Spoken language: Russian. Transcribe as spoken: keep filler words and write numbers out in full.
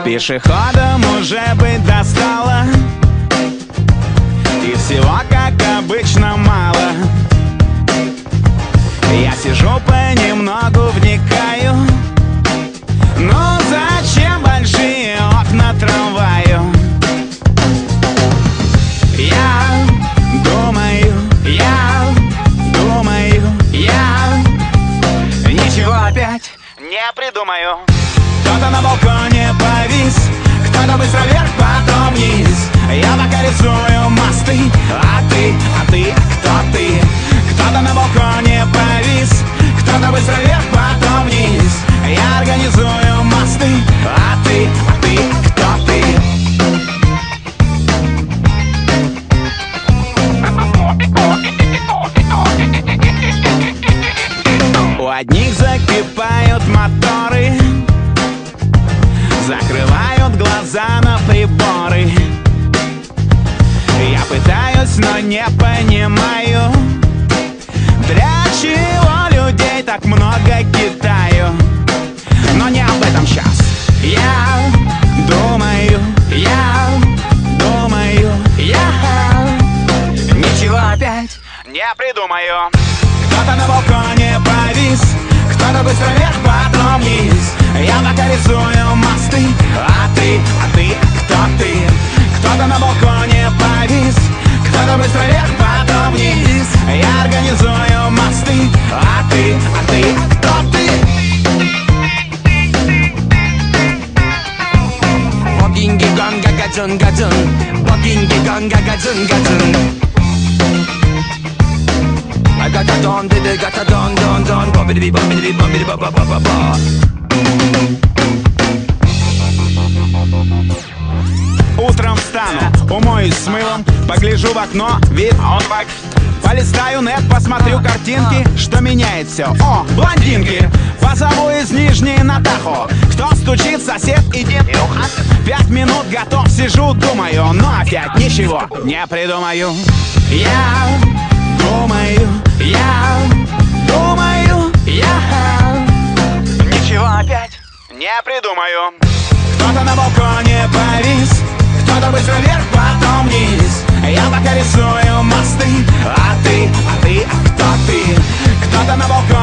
Пешеходом уже быть достало, и всего, как обычно, мало. Я сижу понемногу, вникаю. Ну зачем большие окна трамваю? Я думаю, я думаю, я ничего опять не придумаю. Кто-то на балконе повис, кто-то быстро вверх, потом вниз. Я пока рисую мосты, а ты, а ты, кто ты? Кто-то на балконе повис, кто-то быстро вверх, потом вниз. Я организую мосты, а ты, а ты, кто ты? У одних закипают моторы, закрывают глаза на приборы. Я пытаюсь, но не понимаю, для чего людей так много Китаю. Но не об этом сейчас. Я думаю, я думаю, я ничего опять не придумаю. Кто-то на балконе повис, кто-то быстро вверх, потом вниз. Я пока рисую мосты, а ты, а ты, кто ты? Кто-то на балконе повис, кто-то быстро вверх, потом вниз. Я организую мосты, а ты, а ты, кто ты? Walking gigong gagazun gazun, walking gigong gagazun gazun. I got a don, did it, got a don, don, don, bobbidi bobbidi bobbidi ba ba ba ba ba. Утром встану, умоюсь с мылом, погляжу в окно, вид, а он бак. Полистаю нет, посмотрю картинки, что меняет все. О, блондинки! Позову из Нижней на Тахо. Кто стучит, сосед, иди. Пять минут готов, сижу, думаю, но опять ничего не придумаю. Я думаю, я думаю, я ничего опять не придумаю. Кто-то на балконе повис, кто-то быстро вверх, потом вниз. Я пока рисую мосты, а ты, а ты, а кто ты? Кто-то на балконе